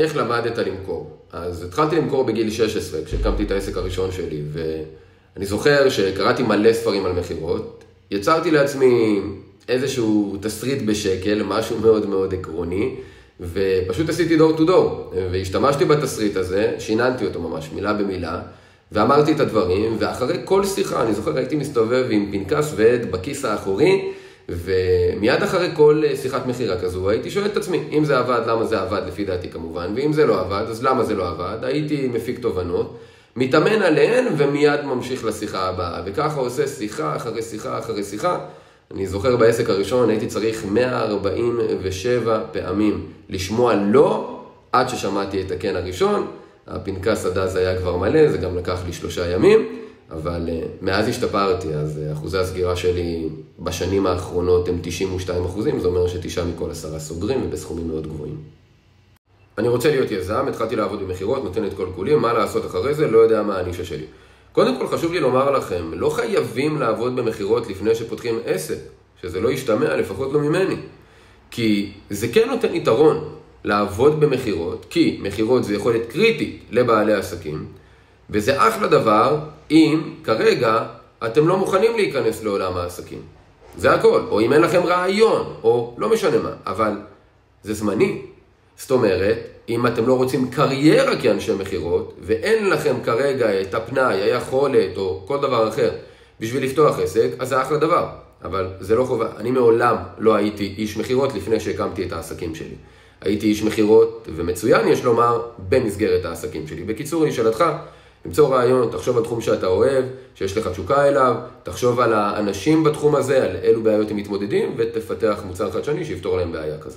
איך למדת למכור? אז התחלתי למכור בגיל 16, כשהקמתי את העסק הראשון שלי, ואני זוכר שקראתי מלא ספרים על מחירות, יצרתי לעצמי איזשהו תסריט בשקל, משהו מאוד מאוד עקרוני, ופשוט עשיתי דור טו דור, והשתמשתי בתסריט הזה, שיננתי אותו ממש מילה במילה, ואמרתי את הדברים, ואחרי כל שיחה, אני זוכר, הייתי מסתובב עם פנקס ועד בכיס האחורי, ומיד אחרי כל שיחת מחירה כזו, הייתי שואל את עצמי, אם זה עבד, למה זה עבד, לפי דעתי כמובן, ואם זה לא עבד, אז למה זה לא עבד? הייתי מפיק תובנות, מתאמן עליהן, ומיד ממשיך לשיחה הבאה, וככה עושה שיחה אחרי שיחה אחרי שיחה. אני זוכר בעסק הראשון, הייתי צריך 147 פעמים לשמוע לא, עד ששמעתי את הכן הראשון. הפנקס עד אז היה כבר מלא, זה גם לקח לי 3 ימים, אבל מאז השתפרתי, אז אחוזי הסגירה שלי בשנים האחרונות הם 92%, זה אומר ש9 מכל 10 סוגרים ובסכומים מאוד גבוהים. אני רוצה להיות יזם, התחלתי לעבוד במחירות, נותן את כל כולי, מה לעשות אחרי זה, לא יודע מה הנישה שלי. קודם כל חשוב לי לומר לכם, לא חייבים לעבוד במחירות לפני שפותחים עסק, שזה לא ישתמע, לפחות לא ממני. כי זה כן נותן יתרון לעבוד במחירות, כי מחירות זה יכולת קריטית לבעלי עסקים, וזה אחלה דבר אם כרגע אתם לא מוכנים להיכנס לעולם העסקים. זה הכל, או אם אין לכם רעיון, או לא משנה מה, אבל זה זמני. זאת אומרת, אם אתם לא רוצים קריירה כאנשי מחירות, ואין לכם כרגע את הפנאי, היכולת או כל דבר אחר בשביל לפתוח עסק, אז זה אחלה דבר. אבל זה לא חובה. אני מעולם לא הייתי איש מחירות לפני שהקמתי את העסקים שלי. הייתי איש מחירות ומצוין, יש לומר, במסגרת העסקים שלי. בקיצור, לשאלתך, למצוא רעיון, תחשוב על תחום שאתה אוהב, שיש לך תשוקה אליו, תחשוב על האנשים בתחום הזה, על אילו בעיות הם מתמודדים, ותפתח מוצר חדשני שיפתור להם בעיה כזו.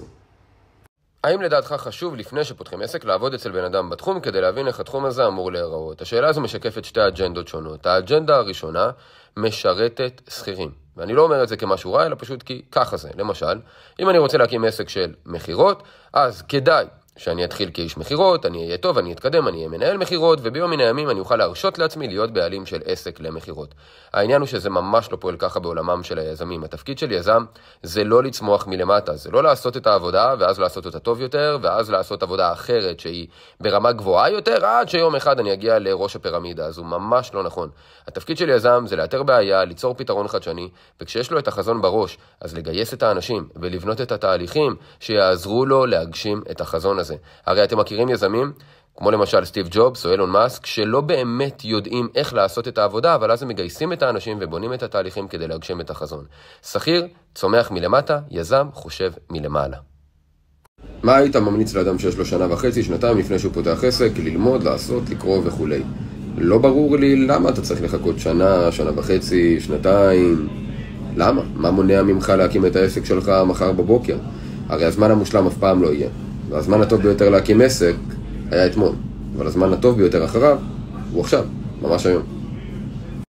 האם לדעתך חשוב לפני שפותחים עסק לעבוד אצל בן אדם בתחום כדי להבין איך התחום הזה אמור להיראות? השאלה הזו משקפת 2 אג'נדות שונות. האג'נדה הראשונה משרתת שכירים. ואני לא אומר את זה כמשהו רע, אלא פשוט כי ככה זה. למשל, אם אני רוצה להקים עסק של מחירות, אז כדאי שאני אתחיל כאיש מחירות, אני אהיה טוב, אני אתקדם, אני אהיה מנהל מחירות, וביום מן הימים אני אוכל להרשות לעצמי להיות בעלים של עסק למחירות. העניין הוא שזה ממש לא פועל ככה בעולמם של היזמים. התפקיד של יזם זה לא לצמוח מלמטה, זה לא לעשות את העבודה, ואז לעשות אותה טוב יותר, ואז לעשות עבודה אחרת שהיא ברמה גבוהה יותר, עד שיום אחד אני אגיע לראש הפירמידה. אז הוא ממש לא נכון. התפקיד של יזם זה לאתר בעיה, ליצור פתרון חדשני, וכשיש לו את החזון בראש, אז לגייס את האנשים ולבנות את התהליכים שיעזרו לו להגשים את החזון הזה. הרי אתם מכירים יזמים, כמו למשל סטיב ג'ובס או אילון מאסק, שלא באמת יודעים איך לעשות את העבודה, אבל אז הם מגייסים את האנשים ובונים את התהליכים כדי להגשים את החזון. שכיר צומח מלמטה, יזם חושב מלמעלה. מה היית ממליץ לאדם שיש לו 1.5 שנה, שנתיים לפני שהוא פותח עסק, ללמוד, לעשות, לקרוא וכו'? לא ברור לי למה אתה צריך לחכות 1.5 שנה, 1.5 שנה, שנתיים. למה? מה מונע ממך להקים את העסק שלך מחר בבוקר? הרי הזמן המושלם אף פעם לא יהיה. והזמן הטוב ביותר להקים עסק היה אתמול, אבל הזמן הטוב ביותר אחריו הוא עכשיו, ממש היום.